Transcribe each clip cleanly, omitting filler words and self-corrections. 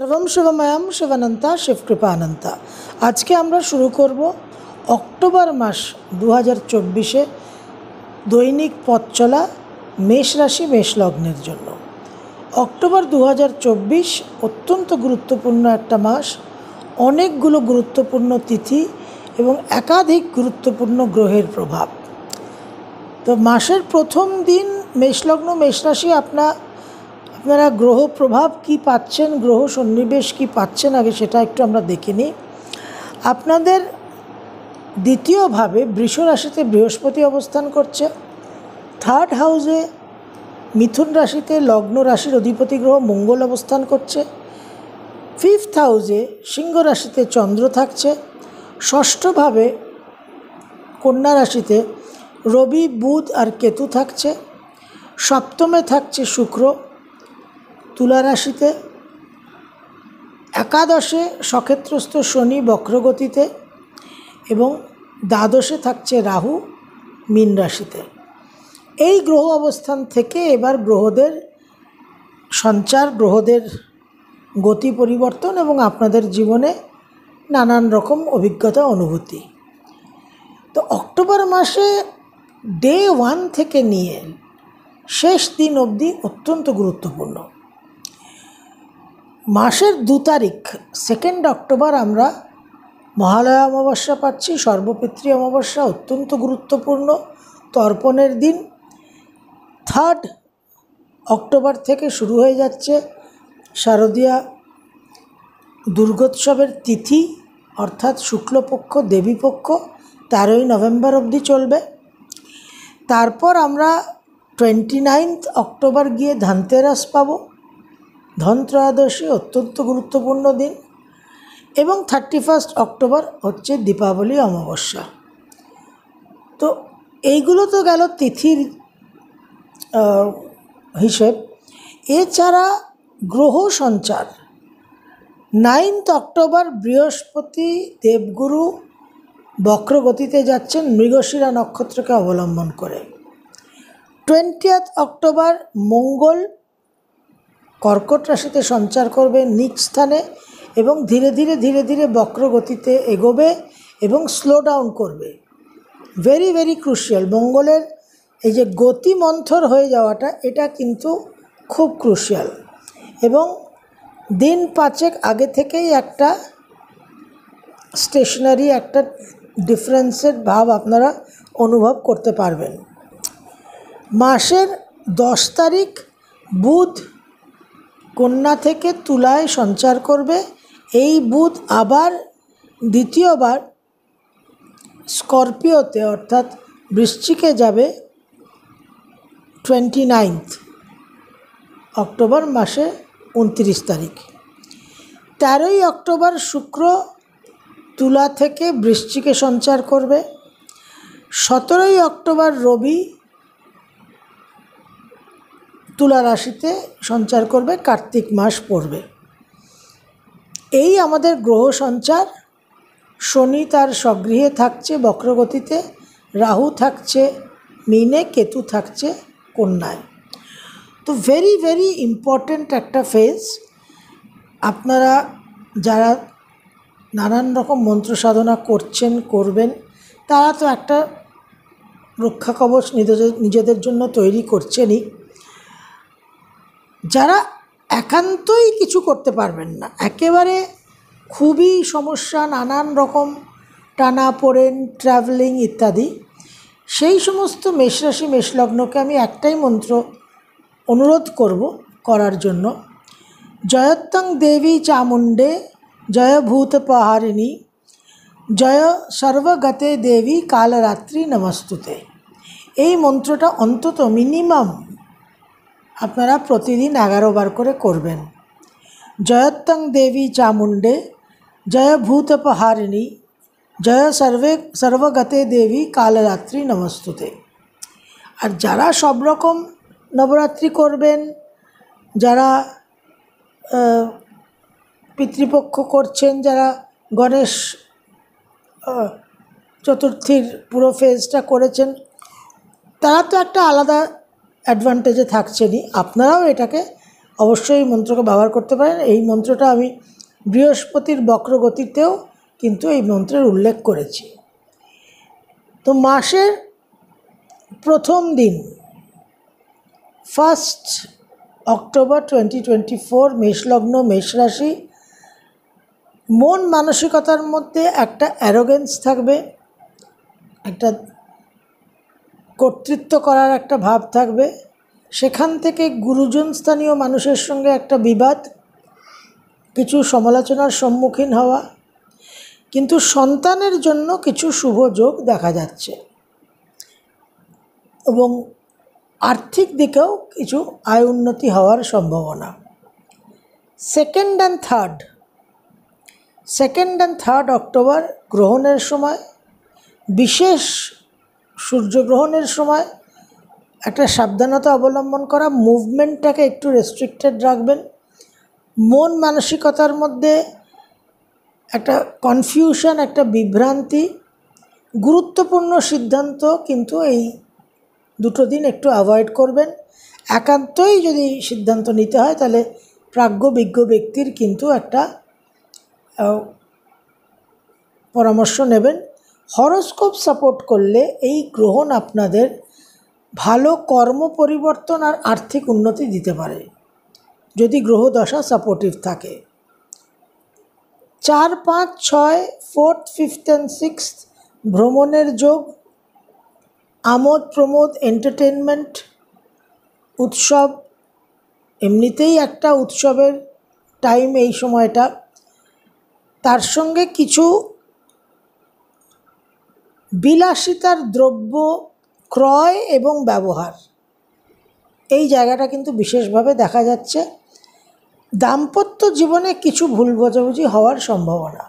सर्वं शिवमयम शिवानंता शिवकृपानंता। आज के আমরা শুরু করব অক্টোবর মাস 2024 দৈনিক পথ চলা মেষ রাশি মেষ লগ্নের জন্য। অক্টোবর 2024 অত্যন্ত গুরুত্বপূর্ণ একটা মাস, অনেকগুলো গুরুত্বপূর্ণ তিথি এবং একাধিক গুরুত্বপূর্ণ গ্রহের প্রভাব। তো মাসের প্রথম দিন মেষলগ্ন মেষ রাশি আপনারা গ্রহ প্রভাব কি পাচ্ছেন, গ্রহ সন্নিবেশ কি পাচ্ছেন, আগে সেটা একটু আমরা দেখে নিই। আপনাদের দ্বিতীয়ভাবে বৃষ রাশিতে বৃহস্পতি অবস্থান করছে, থার্ড হাউসে মিথুন রাশিতে লগ্ন রাশির অধিপতি গ্রহ মঙ্গল অবস্থান করছে, ফিফথ হাউসে সিংহ রাশিতে চন্দ্র থাকছে, ষষ্ঠভাবে কন্যা রাশিতে রবি বুধ আর কেতু থাকছে, সপ্তমে থাকছে শুক্র তুলা রাশিতে, একাদশে সক্ষেত্রস্থ শনি বক্রগতিতে এবং দ্বাদশে থাকছে রাহু মীন রাশিতে। এই গ্রহ অবস্থান থেকে এবার গ্রহদের সঞ্চার, গ্রহদের গতি পরিবর্তন এবং আপনাদের জীবনে নানান রকম অভিজ্ঞতা অনুভূতি। তো অক্টোবর মাসে ডে 1 থেকে নিয়ে শেষ দিন অবধি অত্যন্ত গুরুত্বপূর্ণ। মাসের 2 তারিখ 2 অক্টোবর আমরা মহালয়া অমাবস্যা পাচ্ছি, সর্বপিতৃ অমাবস্যা অত্যন্ত গুরুত্বপূর্ণ তর্পণের দিন। 3 অক্টোবর থেকে শুরু হয়ে যাচ্ছে শারদীয়া দুর্গোৎসবের তিথি, অর্থাৎ শুক্লপক্ষ দেবীপক্ষ 13 নভেম্বর অবধি চলবে। তারপর আমরা 29 অক্টোবর গিয়ে ধনতেরাস পাব, ধনত্রয়োদশী অত্যন্ত গুরুত্বপূর্ণ দিন, এবং 31 অক্টোবর হচ্ছে দীপাবলি অমাবস্যা। তো এইগুলো তো গেল তিথির হিসেব। এছাড়া গ্রহ সঞ্চার 9 অক্টোবর বৃহস্পতি দেবগুরু বক্রগতিতে যাচ্ছেন মৃগশিরা নক্ষত্রকে অবলম্বন করে। 20 অক্টোবর মঙ্গল কর্কট রাশিতে সঞ্চার করবে নিজ স্থানে এবং ধীরে ধীরে বক্রগতিতে এগোবে এবং স্লো ডাউন করবে। Very very crucial. মঙ্গলের এই যে গতি মন্থর হয়ে যাওয়াটা, এটা কিন্তু খুব ক্রুশিয়াল এবং দিন 5 আগে থেকেই একটা স্টেশনারি, একটা ডিফারেন্সের ভাব আপনারা অনুভব করতে পারবেন। মাসের 10 তারিখ বুধ কন্যা থেকে তুলায় সঞ্চার করবে। এই বুধ আবার দ্বিতীয়বার স্করপিওতে অর্থাৎ বৃশ্চিকে যাবে 29 অক্টোবর মাসে 29 তারিখ। 13 অক্টোবর শুক্র তুলা থেকে বৃশ্চিকে সঞ্চার করবে। 17 অক্টোবর রবি তুলা রাশিতে সঞ্চার করবে, কার্তিক মাস পড়বে। এই আমাদের গ্রহ সঞ্চার। শনি তার স্বগৃহে থাকছে বক্রগতিতে, রাহু থাকছে মীনে, কেতু থাকছে কন্যায়। তো ভেরি ভেরি ইম্পর্ট্যান্ট একটা ফেজ। আপনারা যারা নানান রকম মন্ত্র সাধনা করছেন, করবেন, তারা তো একটা রক্ষা কবচ নিজেদের জন্য তৈরি করছেনই। যারা একান্তই কিছু করতে পারবেন না, একেবারে খুবই সমস্যা, নানান রকম টানাপোড়েন, ট্রাভেলিং ইত্যাদি, সেই সমস্ত মেষরাশি মেষলগ্নকে আমি একটাই মন্ত্র অনুরোধ করার জন্য। জয়ত্তং দেবী চামুণ্ডে জয় ভূতপহারিণী জয় সর্বগতে দেবী কালরাত্রি নমস্তুতে। এই মন্ত্রটা অন্তত মিনিমাম আপনারা প্রতিদিন 11 বার করে করবেন। জয়ত্তং দেবী চামুণ্ডে জয় ভূতপহারিণী জয় সর্বগতে দেবী কালরাত্রি নমস্তুতে। আর যারা সব রকম নবরাত্রি করবেন, যারা পিতৃপক্ষ করছেন, যারা গণেশ চতুর্থীর পুরো ফেজটা করেছেন, তারা তো একটা আলাদা অ্যাডভান্টেজে থাকছেনই। আপনারাও এটাকে অবশ্যই এই মন্ত্রকে ব্যবহার করতে পারেন। এই মন্ত্রটা আমি বৃহস্পতির বক্রগতিতেও কিন্তু এই মন্ত্রের উল্লেখ করেছি। তো মাসের প্রথম দিন 1 অক্টোবর 2024 মেষলগ্ন মেষ রাশি। মন মানসিকতার মধ্যে একটা অ্যারোগেন্স থাকবে, একটা কর্তৃত্ব করার একটা ভাব থাকবে। সেখান থেকে গুরুজন স্থানীয় মানুষের সঙ্গে একটা বিবাদ, কিছু সমালোচনার সম্মুখীন হওয়া, কিন্তু সন্তানের জন্য কিছু শুভ যোগ দেখা যাচ্ছে এবং আর্থিক দিকেও কিছু আয় উন্নতি হওয়ার সম্ভাবনা। সেকেন্ড অ্যান্ড থার্ড অক্টোবর গ্রহণের সময়, বিশেষ সূর্যগ্রহণের সময় একটা সাবধানতা অবলম্বন করা, মুভমেন্টটাকে একটু রেস্ট্রিক্টেড রাখবেন। মন মানসিকতার মধ্যে একটা কনফিউশন, একটা বিভ্রান্তি, গুরুত্বপূর্ণ সিদ্ধান্ত কিন্তু এই দুটো দিন একটু অ্যাভয়েড করবেন। একান্তই যদি সিদ্ধান্ত নিতে হয় তাহলে প্রাজ্ঞবিজ্ঞ ব্যক্তির কিন্তু একটা পরামর্শ নেবেন। হরোস্কোপ সাপোর্ট করলে এই গ্রহণ আপনাদের ভালো কর্ম পরিবর্তন আর আর্থিক উন্নতি দিতে পারে, যদি গ্রহ দশা সাপোর্টিভ থাকে। 4, 5, 6, 4th, 5th and 6th ভ্রমণের যোগ, আমোদ প্রমোদ, এন্টারটেনমেন্ট, উৎসব, এমনিতেই একটা উৎসবের টাইম এই সময়টা, তার সঙ্গে কিছু বিলাসিতার দ্রব্য ক্রয় এবং ব্যবহার, এই জায়গাটা কিন্তু বিশেষভাবে দেখা যাচ্ছে। দাম্পত্য জীবনে কিছু ভুল বোঝাবুঝি হওয়ার সম্ভাবনা।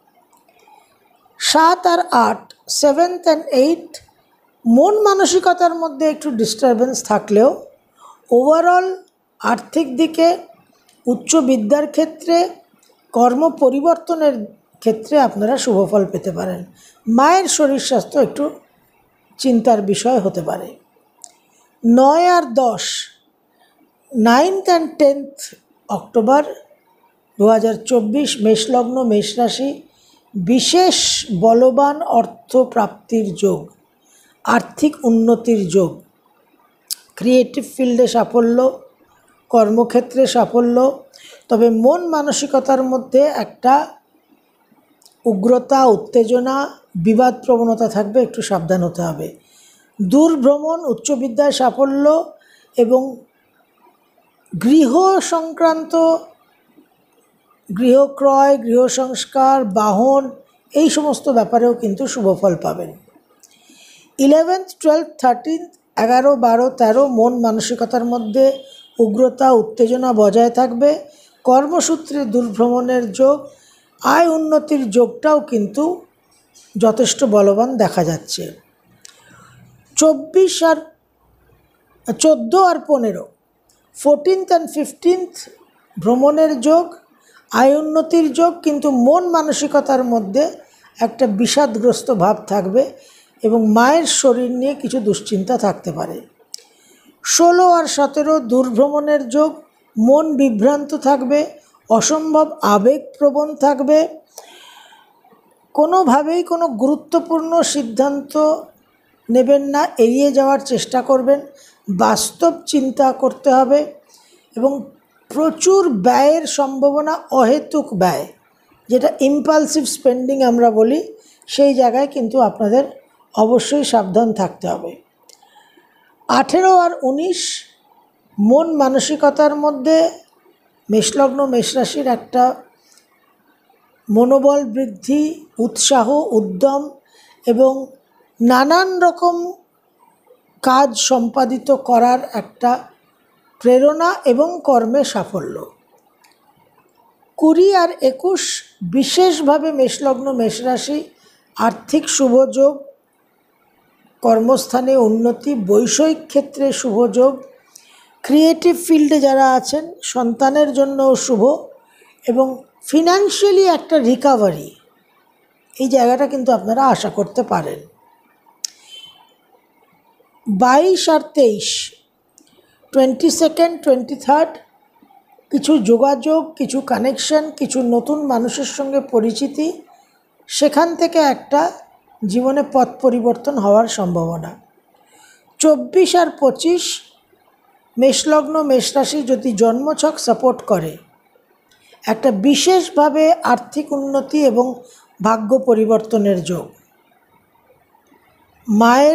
7 আর 8, 7th and 8th মন মানসিকতার মধ্যে একটু ডিস্টারবেন্স থাকলেও ওভারঅল আর্থিক দিকে, উচ্চ বিদ্যার ক্ষেত্রে, কর্ম পরিবর্তনের ক্ষেত্রে আপনারা শুভফল পেতে পারেন। মায়ের শরীর স্বাস্থ্য একটু চিন্তার বিষয় হতে পারে। 9 আর 10, 9th and 10th অক্টোবর 2024 মেষলগ্ন মেষ রাশি। বিশেষ বলবান অর্থপ্রাপ্তির যোগ, আর্থিক উন্নতির যোগ, ক্রিয়েটিভ ফিল্ডে সাফল্য, কর্মক্ষেত্রে সাফল্য। তবে মন মানসিকতার মধ্যে একটা উগ্রতা, উত্তেজনা, বিবাদ প্রবণতা থাকবে, একটু সাবধান হতে হবে। দূর ভ্রমণ, উচ্চবিদ্যায় সাফল্য এবং গৃহ সংক্রান্ত, গৃহক্রয়, গৃহ সংস্কার, বাহন, এই সমস্ত ব্যাপারেও কিন্তু শুভফল পাবেন। 11th, 12th, 13th, 11, 12, 13 মন মানসিকতার মধ্যে উগ্রতা, উত্তেজনা বজায় থাকবে। কর্মসূত্রে দূরভ্রমণের যোগ, আয় উন্নতির যোগটাও কিন্তু যথেষ্ট বলবান দেখা যাচ্ছে। 14 আর 15, 14th and 15th ভ্রমণের যোগ, আয় উন্নতির যোগ, কিন্তু মন মানসিকতার মধ্যে একটা বিষাদগ্রস্ত ভাব থাকবে এবং মায়ের শরীর নিয়ে কিছু দুশ্চিন্তা থাকতে পারে। 16 আর 17 দূরভ্রমণের যোগ, মন বিভ্রান্ত থাকবে, অসম্ভব আবেগপ্রবণ থাকবে। কোনোভাবেই কোনো গুরুত্বপূর্ণ সিদ্ধান্ত নেবেন না, এড়িয়ে যাওয়ার চেষ্টা করবেন। বাস্তব চিন্তা করতে হবে এবং প্রচুর ব্যয়ের সম্ভাবনা, অহেতুক ব্যয়, যেটা ইম্পালসিভ স্পেন্ডিং আমরা বলি, সেই জায়গায় কিন্তু আপনাদের অবশ্যই সাবধান থাকতে হবে। 18 আর 19 মন মানসিকতার মধ্যে মেষলগ্ন মেষ রাশির একটা মনোবল বৃদ্ধি, উৎসাহ, উদ্যম এবং নানান রকম কাজ সম্পাদিত করার একটা প্রেরণা এবং কর্মে সাফল্য। 20 আর 21 বিশেষভাবে মেষলগ্ন মেষ রাশি, আর্থিক শুভযোগ, কর্মস্থানে উন্নতি, বৈষয়িক ক্ষেত্রে শুভযোগ, ক্রিয়েটিভ ফিল্ডে যারা আছেন সন্তানের জন্যও শুভ এবং ফিনান্সিয়ালি একটা রিকাভারি, এই জায়গাটা কিন্তু আপনারা আশা করতে পারেন। 22 আর 23, 22nd, 23rd কিছু যোগাযোগ, কিছু কানেকশন, কিছু নতুন মানুষের সঙ্গে পরিচিতি, সেখান থেকে একটা জীবনে পথ পরিবর্তন হওয়ার সম্ভাবনা। 24 আর 25 মেষলগ্ন মেষ রাশি যদি জন্মছক সাপোর্ট করে, একটা বিশেষভাবে আর্থিক উন্নতি এবং ভাগ্য পরিবর্তনের যোগ। মায়ের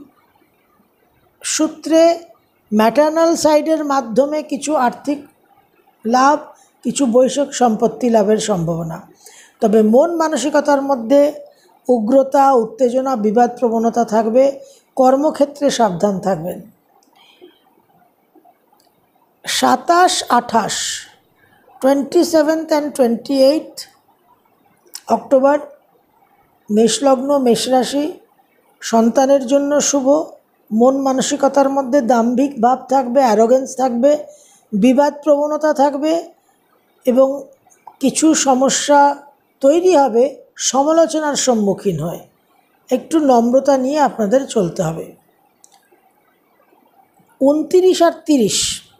সূত্রে ম্যাটার্নাল সাইডের মাধ্যমে কিছু আর্থিক লাভ, কিছু বৈষয়িক সম্পত্তি লাভের সম্ভাবনা। তবে মন মানসিকতার মধ্যে উগ্রতা, উত্তেজনা, বিবাদ প্রবণতা থাকবে। কর্মক্ষেত্রে সাবধান থাকবেন। 27, 28, 27 and 28 অক্টোবর মেষলগ্ন মেষ রাশি সন্তানের জন্য শুভ। মন মানসিকতার মধ্যে দাম্ভিক ভাব থাকবে, অ্যারোগেন্স থাকবে, বিবাদ প্রবণতা থাকবে এবং কিছু সমস্যা তৈরি হবে সমালোচনার সম্মুখীন হয়। একটু নম্রতা নিয়ে আপনাদের চলতে হবে। 29 আর 30,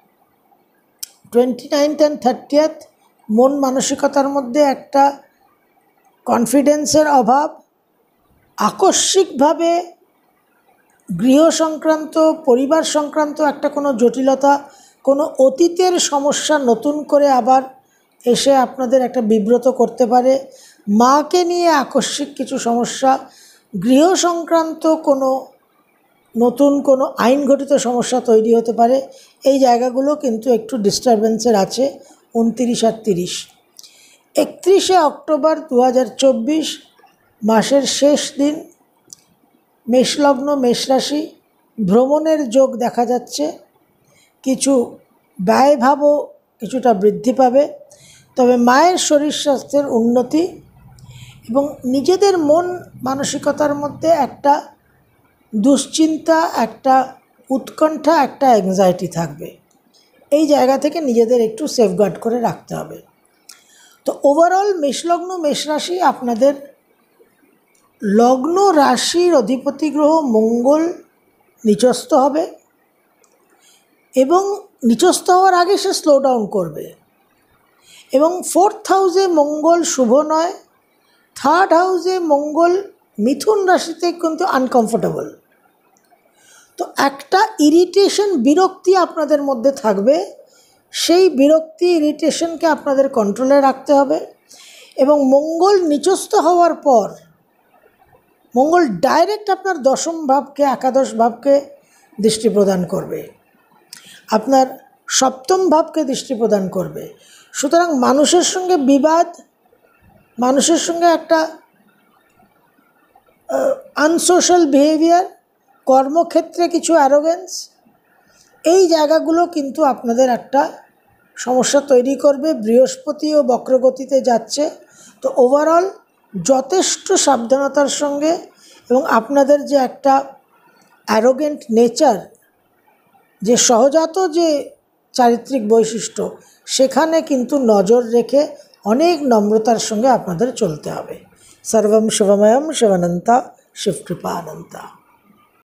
29 and 30 মন মানসিকতার মধ্যে একটা কনফিডেন্সের অভাব, আকস্মিকভাবে গৃহ সংক্রান্ত, পরিবার সংক্রান্ত একটা কোনো জটিলতা, কোনো অতীতের সমস্যা নতুন করে আবার এসে আপনাদের একটা বিব্রত করতে পারে। মাকে নিয়ে আকস্মিক কিছু সমস্যা, গৃহ সংক্রান্ত কোনো নতুন কোনো আইনঘটিত সমস্যা তৈরি হতে পারে। এই জায়গাগুলো কিন্তু একটু ডিস্টারবেন্সের আছে 29 আর 30। 31 অক্টোবর 2024 মাসের শেষ দিন, মেষলগ্ন মেষ রাশি ভ্রমণের যোগ দেখা যাচ্ছে। কিছু ব্যয়ভাবও কিছুটা বৃদ্ধি পাবে। তবে মায়ের শরীর স্বাস্থ্যের উন্নতি এবং নিজেদের মন মানসিকতার মধ্যে একটা দুশ্চিন্তা, একটা উৎকণ্ঠা, একটা অ্যাংজাইটি থাকবে। এই জায়গা থেকে নিজেদের একটু সেফগার্ড করে রাখতে হবে। তো ওভারঅল মেষলগ্ন মেষ রাশি আপনাদের লগ্ন রাশির অধিপতি গ্রহ মঙ্গল নিচস্থ হবে এবং নিচস্থ হওয়ার আগে সে স্লো ডাউন করবে এবং 4th হাউসে মঙ্গল শুভ নয়। 3rd হাউসে মঙ্গল মিথুন রাশিতে কিন্তু আনকমফোর্টেবল। তো একটা ইরিটেশন, বিরক্তি আপনাদের মধ্যে থাকবে। সেই বিরক্তি, ইরিটেশনকে আপনাদের কন্ট্রোলে রাখতে হবে এবং মঙ্গল নিচস্থ হওয়ার পর মঙ্গল ডাইরেক্ট আপনার দশম ভাবকে, একাদশ ভাবকে দৃষ্টি প্রদান করবে, আপনার সপ্তম ভাবকে দৃষ্টি প্রদান করবে। সুতরাং মানুষের সঙ্গে বিবাদ, মানুষের সঙ্গে একটা আনসোশ্যাল বিহেভিয়ার, কর্মক্ষেত্রে কিছু অ্যারোগেন্স, এই জায়গাগুলো কিন্তু আপনাদের একটা সমস্যা তৈরি করবে। বৃহস্পতিও বক্রগতিতে যাচ্ছে। তো ওভারঅল যথেষ্ট সাবধানতার সঙ্গে এবং আপনাদের যে একটা অ্যারোগেন্ট নেচার, যে সহজাত যে চারিত্রিক বৈশিষ্ট্য, সেখানে কিন্তু নজর রেখে অনেক নম্রতার সঙ্গে আপনাদের চলতে হবে। সর্বম শিবময়ম শিবানন্তা, শিবকৃপা অনন্তা।